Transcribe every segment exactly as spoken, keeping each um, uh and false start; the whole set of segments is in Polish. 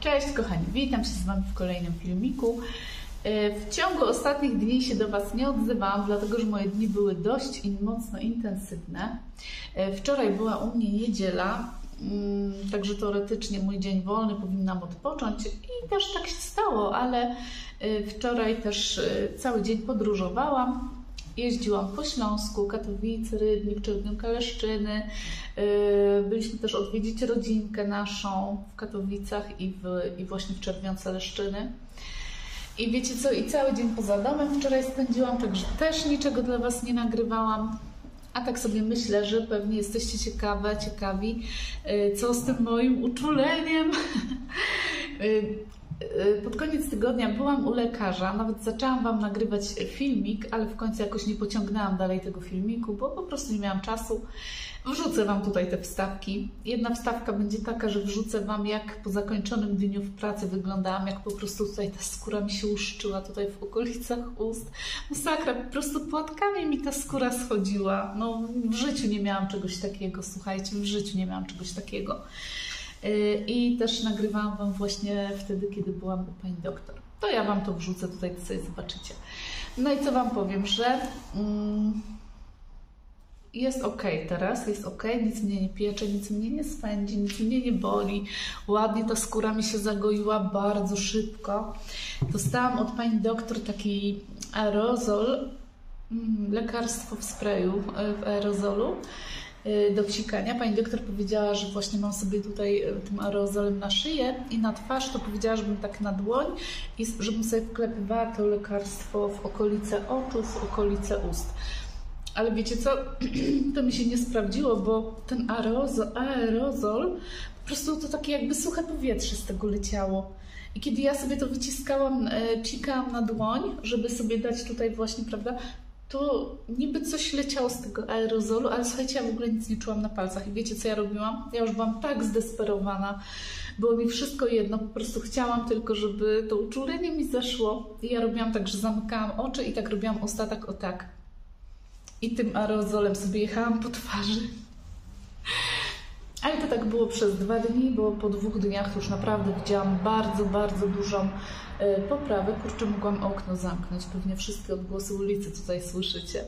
Cześć kochani, witam się z Wami w kolejnym filmiku. W ciągu ostatnich dni się do Was nie odzywałam, dlatego że moje dni były dość i mocno intensywne. Wczoraj była u mnie niedziela, także teoretycznie mój dzień wolny, powinnam odpocząć i też tak się stało, ale wczoraj też cały dzień podróżowałam. Jeździłam po Śląsku, Katowice, Rybnik, Czerwionka, Leszczyny. Byliśmy też odwiedzić rodzinkę naszą w Katowicach i, w, i właśnie w Czerwionce Leszczyny. I wiecie co, i cały dzień poza domem wczoraj spędziłam, także też niczego dla Was nie nagrywałam. A tak sobie myślę, że pewnie jesteście ciekawe, ciekawi, co z tym moim uczuleniem. Pod koniec tygodnia byłam u lekarza, nawet zaczęłam Wam nagrywać filmik, ale w końcu jakoś nie pociągnęłam dalej tego filmiku, bo po prostu nie miałam czasu. Wrzucę Wam tutaj te wstawki. Jedna wstawka będzie taka, że wrzucę Wam, jak po zakończonym dniu w pracy wyglądałam, jak po prostu tutaj ta skóra mi się łuszczyła, tutaj w okolicach ust. Masakra, po prostu płatkami mi ta skóra schodziła. No w życiu nie miałam czegoś takiego, słuchajcie, w życiu nie miałam czegoś takiego. I też nagrywałam Wam właśnie wtedy, kiedy byłam u pani doktor. To ja Wam to wrzucę tutaj, to sobie zobaczycie. No i co Wam powiem, że mm, jest ok teraz, jest ok, nic mnie nie piecze, nic mnie nie swędzi, nic mnie nie boli. Ładnie ta skóra mi się zagoiła bardzo szybko. Dostałam od pani doktor taki aerozol, mm, lekarstwo w sprayu, w aerozolu do psikania. Pani doktor powiedziała, że właśnie mam sobie tutaj tym aerozolem na szyję i na twarz, to powiedziała, żebym tak na dłoń i żebym sobie wklepywała to lekarstwo w okolice oczu, w okolice ust. Ale wiecie co? To mi się nie sprawdziło, bo ten aerozol, aerozol po prostu to takie jakby suche powietrze z tego leciało. I kiedy ja sobie to wyciskałam, psikałam na dłoń, żeby sobie dać tutaj właśnie, prawda, to niby coś leciało z tego aerozolu, ale słuchajcie, ja w ogóle nic nie czułam na palcach. I wiecie, co ja robiłam? Ja już byłam tak zdesperowana. Było mi wszystko jedno, po prostu chciałam tylko, żeby to uczulenie mi zeszło. I ja robiłam tak, że zamykałam oczy i tak robiłam usta tak o tak. I tym aerozolem sobie jechałam po twarzy. Ale to tak było przez dwa dni, bo po dwóch dniach już naprawdę widziałam bardzo, bardzo dużą poprawę. Kurczę, mogłam okno zamknąć. Pewnie wszystkie odgłosy ulicy tutaj słyszycie.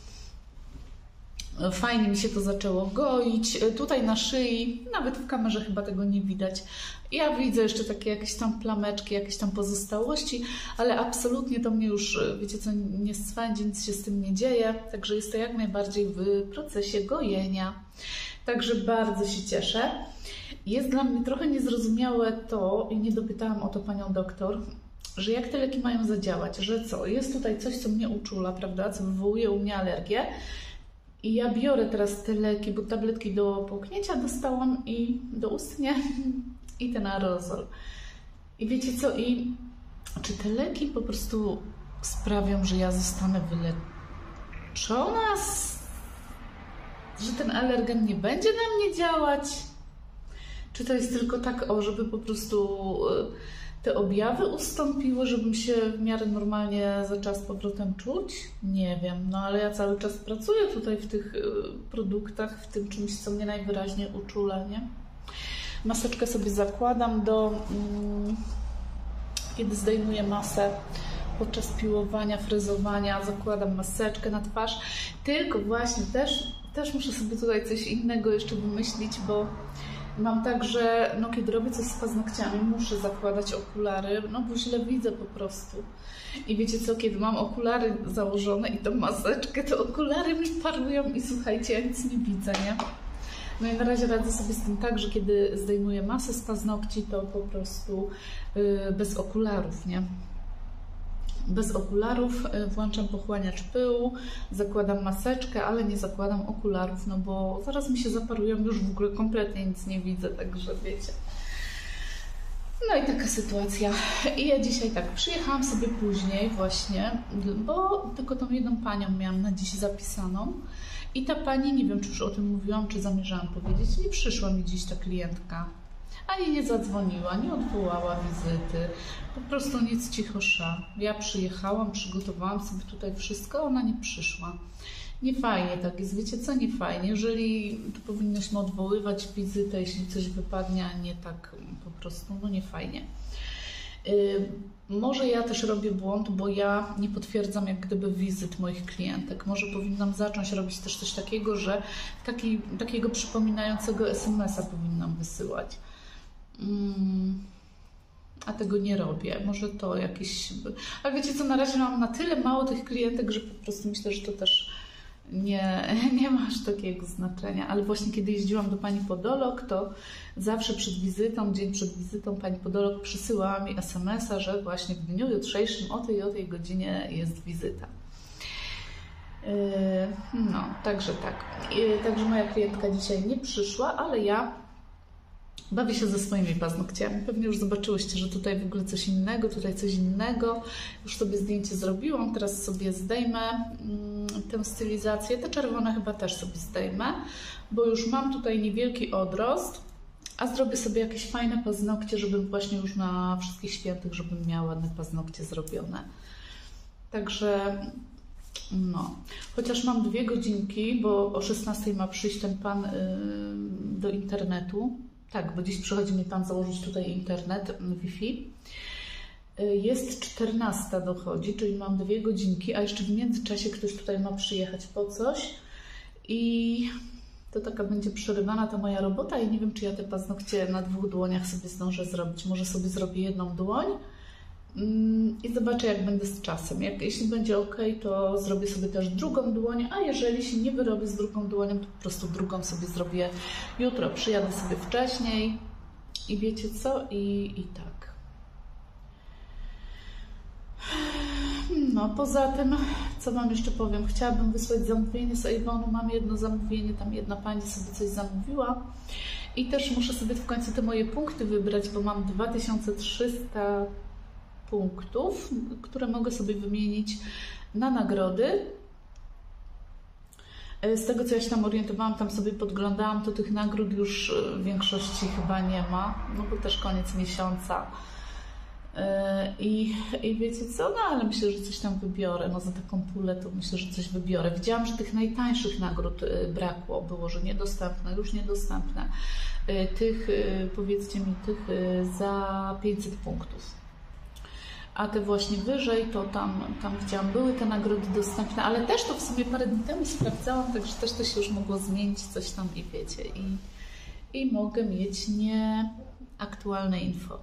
Fajnie mi się to zaczęło goić. Tutaj na szyi, nawet w kamerze chyba tego nie widać. Ja widzę jeszcze takie jakieś tam plameczki, jakieś tam pozostałości, ale absolutnie to mnie już, wiecie co, nie swędzi, nic się z tym nie dzieje. Także jest to jak najbardziej w procesie gojenia. Także bardzo się cieszę. Jest dla mnie trochę niezrozumiałe to, i nie dopytałam o to panią doktor, że jak te leki mają zadziałać, że co, jest tutaj coś, co mnie uczula, prawda, co wywołuje u mnie alergię i ja biorę teraz te leki, bo tabletki do połknięcia dostałam i do ust, nie? I ten aerozol. I wiecie co, i czy te leki po prostu sprawią, że ja zostanę wyleczona, że ten alergen nie będzie na mnie działać? Czy to jest tylko tak, o, żeby po prostu te objawy ustąpiły, żebym się w miarę normalnie zaczęła z powrotem czuć? Nie wiem, no ale ja cały czas pracuję tutaj w tych produktach, w tym czymś, co mnie najwyraźniej uczula, nie? Maseczkę sobie zakładam do, mm, kiedy zdejmuję masę podczas piłowania, frezowania, zakładam maseczkę na twarz, tylko właśnie też, też muszę sobie tutaj coś innego jeszcze wymyślić, bo mam tak, że no, kiedy robię coś z paznokciami, muszę zakładać okulary, no bo źle widzę po prostu. I wiecie co, kiedy mam okulary założone i tą maseczkę, to okulary mi parują i słuchajcie, ja nic nie widzę, nie? No i na razie radzę sobie z tym tak, że kiedy zdejmuję masę z paznokci, to po prostu yy, bez okularów, nie? Bez okularów włączam pochłaniacz pyłu, zakładam maseczkę, ale nie zakładam okularów, no bo zaraz mi się zaparują, już w ogóle kompletnie nic nie widzę, także wiecie. No i taka sytuacja. I ja dzisiaj tak, przyjechałam sobie później właśnie, bo tylko tą jedną panią miałam na dziś zapisaną i ta pani, nie wiem czy już o tym mówiłam, czy zamierzałam powiedzieć, nie przyszła mi dziś ta klientka. Ani nie zadzwoniła, nie odwołała wizyty, po prostu nic, cicho sza. Ja przyjechałam, przygotowałam sobie tutaj wszystko, ona nie przyszła. Nie fajnie tak jest, wiecie co, nie fajnie. Jeżeli to powinnośmy odwoływać wizytę, jeśli coś wypadnie, a nie tak po prostu, no nie fajnie. Yy, może ja też robię błąd, bo ja nie potwierdzam jak gdyby wizyt moich klientek. Może powinnam zacząć robić też coś takiego, że taki, takiego przypominającego es em es a powinnam wysyłać. Yy. A tego nie robię. Może to jakieś... Ale wiecie co, na razie mam na tyle mało tych klientek, że po prostu myślę, że to też nie, nie ma aż takiego znaczenia. Ale właśnie kiedy jeździłam do pani podolog, to zawsze przed wizytą, dzień przed wizytą pani podolog przysyłała mi es em es a, że właśnie w dniu jutrzejszym o tej o tej godzinie jest wizyta. No, także tak. Także moja klientka dzisiaj nie przyszła, ale ja bawię się ze swoimi paznokciami. Pewnie już zobaczyłyście, że tutaj w ogóle coś innego, tutaj coś innego. Już sobie zdjęcie zrobiłam, teraz sobie zdejmę mm, tę stylizację. Te czerwone chyba też sobie zdejmę, bo już mam tutaj niewielki odrost, a zrobię sobie jakieś fajne paznokcie, żebym właśnie już na wszystkich świętych, żebym miała ładne paznokcie zrobione. Także no, chociaż mam dwie godzinki, bo o szesnastej ma przyjść ten pan yy, do internetu. Tak, bo dziś przychodzi mi pan założyć tutaj internet, Wi-Fi. Jest czternasta dochodzi, czyli mam dwie godzinki, a jeszcze w międzyczasie ktoś tutaj ma przyjechać po coś i to taka będzie przerywana ta moja robota i nie wiem, czy ja te paznokcie na dwóch dłoniach sobie zdążę zrobić. Może sobie zrobię jedną dłoń i zobaczę, jak będę z czasem. Jak, jeśli będzie ok, to zrobię sobie też drugą dłoń, a jeżeli się nie wyrobię z drugą dłonią, to po prostu drugą sobie zrobię jutro. Przyjadę sobie wcześniej i wiecie co? I, i tak. No, poza tym, co wam jeszcze powiem? Chciałabym wysłać zamówienie z Avonu. Mam jedno zamówienie, tam jedna pani sobie coś zamówiła. I też muszę sobie w końcu te moje punkty wybrać, bo mam dwa tysiące trzysta punktów, które mogę sobie wymienić na nagrody. Z tego, co ja się tam orientowałam, tam sobie podglądałam, to tych nagród już w większości chyba nie ma, no bo też koniec miesiąca. I, i wiecie co? No ale myślę, że coś tam wybiorę. No za taką pulę to myślę, że coś wybiorę. Widziałam, że tych najtańszych nagród brakło. Było, że niedostępne, już niedostępne. Tych, powiedzcie mi, tych za pięćset punktów. A te właśnie wyżej, to tam, tam widziałam, były te nagrody dostępne, ale też to w sumie parę dni temu sprawdzałam, także też to się już mogło zmienić, coś tam i wiecie. I, i mogę mieć nieaktualne info.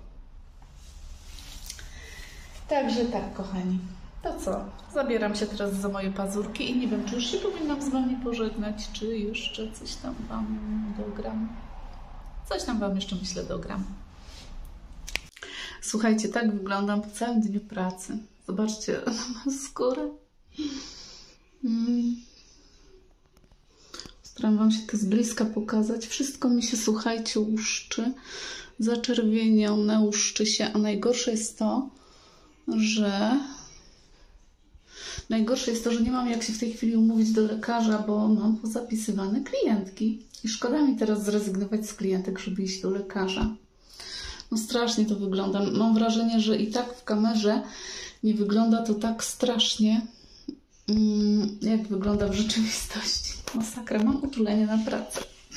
Także tak, kochani. To co? Zabieram się teraz za moje pazurki i nie wiem, czy już się powinnam z wami pożegnać, czy jeszcze coś tam wam dogram. Coś tam wam jeszcze, myślę, dogram. Słuchajcie, tak wyglądam po całym dniu pracy. Zobaczcie na moją skórę. Mm. Staram wam się to z bliska pokazać. Wszystko mi się, słuchajcie, łuszczy. Zaczerwienione, łuszczy się. A najgorsze jest to, że... Najgorsze jest to, że nie mam jak się w tej chwili umówić do lekarza, bo mam pozapisywane klientki. I szkoda mi teraz zrezygnować z klientek, żeby iść do lekarza. No strasznie to wygląda. Mam wrażenie, że i tak w kamerze nie wygląda to tak strasznie, jak wygląda w rzeczywistości. Masakra, mam utulenie na pracę.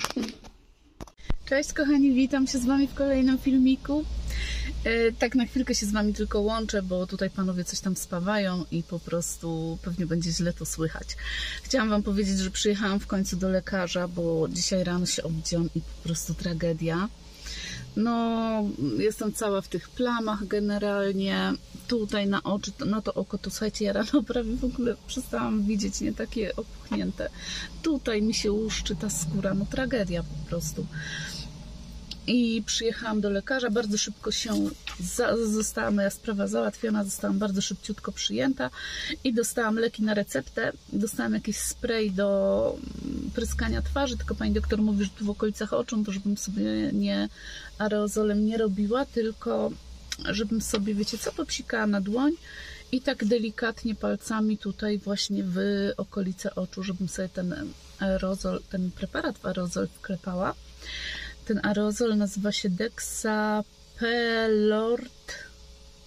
Cześć kochani, witam się z wami w kolejnym filmiku. Tak na chwilkę się z wami tylko łączę, bo tutaj panowie coś tam spawają i po prostu pewnie będzie źle to słychać. Chciałam wam powiedzieć, że przyjechałam w końcu do lekarza, bo dzisiaj rano się obudziłam i po prostu tragedia. No, jestem cała w tych plamach generalnie, tutaj na oczy, na to oko, to słuchajcie, ja rano prawie w ogóle przestałam widzieć, nie, takie opuchnięte. Tutaj mi się łuszczy ta skóra, no tragedia po prostu. I przyjechałam do lekarza, bardzo szybko się, za, została moja sprawa załatwiona, zostałam bardzo szybciutko przyjęta i dostałam leki na receptę, dostałam jakiś spray do pryskania twarzy, tylko pani doktor mówi, że tu w okolicach oczu, to żebym sobie nie aerozolem nie robiła, tylko żebym sobie, wiecie co, popsikała na dłoń i tak delikatnie palcami tutaj właśnie w okolice oczu, żebym sobie ten aerozol, ten preparat w aerozol wklepała. Ten aerozol nazywa się Dexapelort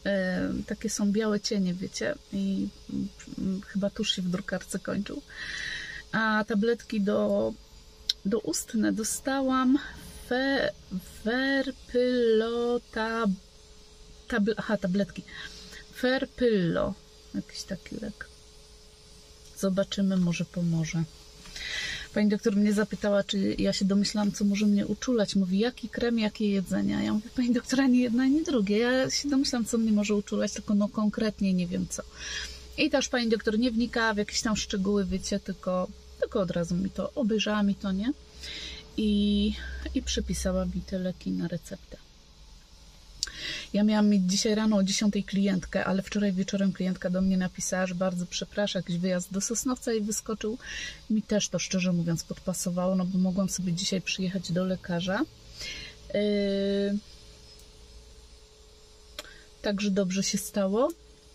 takie są białe cienie, wiecie, i chyba tuż się w drukarce kończył. A tabletki do, do ustne dostałam fe, Ferpillo tab, tab, aha, tabletki Ferpillo, jakiś taki lek. Zobaczymy, może pomoże. Pani doktor mnie zapytała, czy ja się domyślałam, co może mnie uczulać. Mówi, jaki krem, jakie jedzenia. Ja mówię, pani doktor, ani jedno, ani drugie. Ja się domyślam, co mnie może uczulać, tylko no konkretnie nie wiem co. I też pani doktor nie wnikała w jakieś tam szczegóły, wiecie, tylko, tylko od razu mi to, obejrzała mi to, nie? I, i przepisała mi te leki na receptę. Ja miałam mieć dzisiaj rano o dziesiątej klientkę, ale wczoraj wieczorem klientka do mnie napisała, że bardzo przeprasza, jakiś wyjazd do Sosnowca i wyskoczył. Mi też to, szczerze mówiąc, podpasowało, no bo mogłam sobie dzisiaj przyjechać do lekarza. Yy... Także dobrze się stało.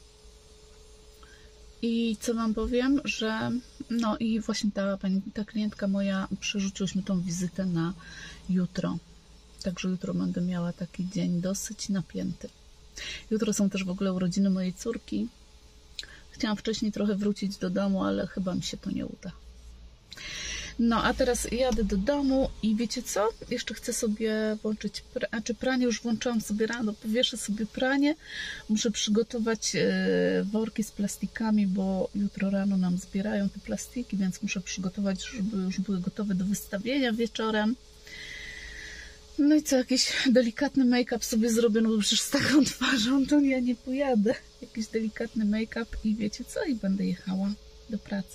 I co wam powiem, że no i właśnie ta, pani, ta klientka moja, przerzuciłyśmy tą wizytę na jutro. Także jutro będę miała taki dzień dosyć napięty. Jutro są też w ogóle urodziny mojej córki. Chciałam wcześniej trochę wrócić do domu, ale chyba mi się to nie uda. No, a teraz jadę do domu i wiecie co? Jeszcze chcę sobie włączyć, pra... znaczy pranie już włączyłam sobie rano, powieszę sobie pranie. Muszę przygotować worki z plastikami, bo jutro rano nam zbierają te plastiki, więc muszę przygotować, żeby już były gotowe do wystawienia wieczorem. No i co, jakiś delikatny make-up sobie zrobię, no bo przecież z taką twarzą to ja nie pojadę. Jakiś delikatny make-up i wiecie co? I będę jechała do pracy.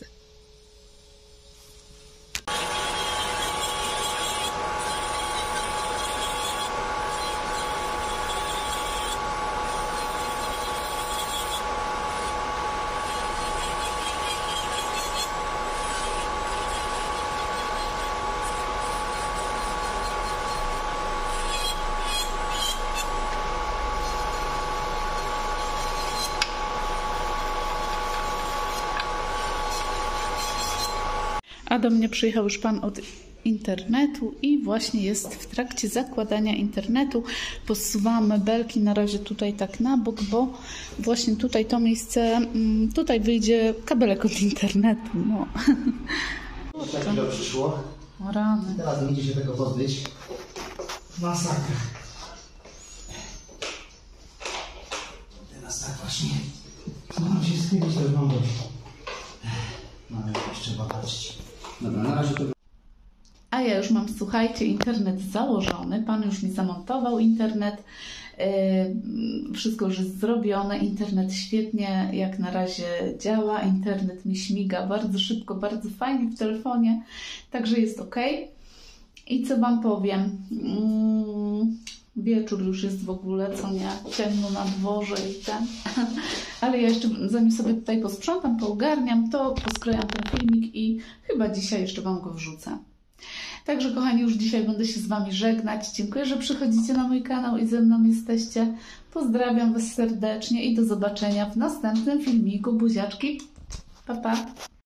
A do mnie przyjechał już pan od internetu i właśnie jest w trakcie zakładania internetu. Posuwam mebelki na razie tutaj tak na bok, bo właśnie tutaj to miejsce, tutaj wyjdzie kabelek od internetu. No. Tak chwilę przyszło. O rany. Teraz nie idzie się tego pozbyć. Masakra. Teraz tak właśnie. Co mam się schylić, to już mam dość. No ale jeszcze trzeba patrzeć. Dobra, na razie to... A ja już mam, słuchajcie, internet założony. Pan już mi zamontował internet. Yy, wszystko już jest zrobione. Internet świetnie jak na razie działa. Internet mi śmiga bardzo szybko, bardzo fajnie w telefonie. Także jest ok. I co wam powiem? Yy, wieczór już jest w ogóle, co nie? Ciemno na dworze i ten. Ale ja jeszcze, zanim sobie tutaj posprzątam, poogarniam, to poskrojam ten filmik i chyba dzisiaj jeszcze wam go wrzucę. Także kochani, już dzisiaj będę się z wami żegnać. Dziękuję, że przychodzicie na mój kanał i ze mną jesteście. Pozdrawiam was serdecznie i do zobaczenia w następnym filmiku. Buziaczki. Pa, pa.